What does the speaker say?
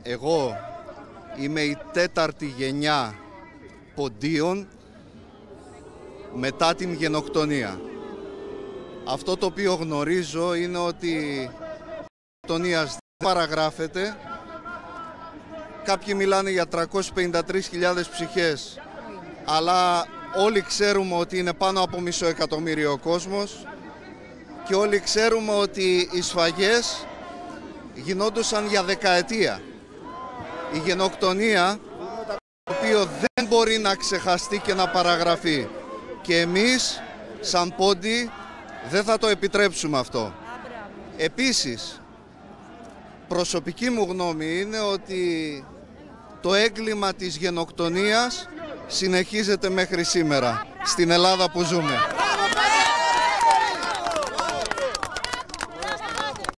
Εγώ είμαι η 4η γενιά ποντίων μετά την γενοκτονία. Αυτό το οποίο γνωρίζω είναι ότι η γενοκτονία δεν παραγράφεται. Κάποιοι μιλάνε για 353.000 ψυχές, αλλά όλοι ξέρουμε ότι είναι πάνω από μισό εκατομμύριο ο κόσμος και όλοι ξέρουμε ότι οι σφαγές γινόντουσαν για δεκαετία. Η γενοκτονία, το οποίο δεν μπορεί να ξεχαστεί και να παραγραφεί. Και εμείς, σαν πόντιοι, δεν θα το επιτρέψουμε αυτό. Επίσης, προσωπική μου γνώμη είναι ότι το έγκλημα της γενοκτονίας συνεχίζεται μέχρι σήμερα, στην Ελλάδα που ζούμε.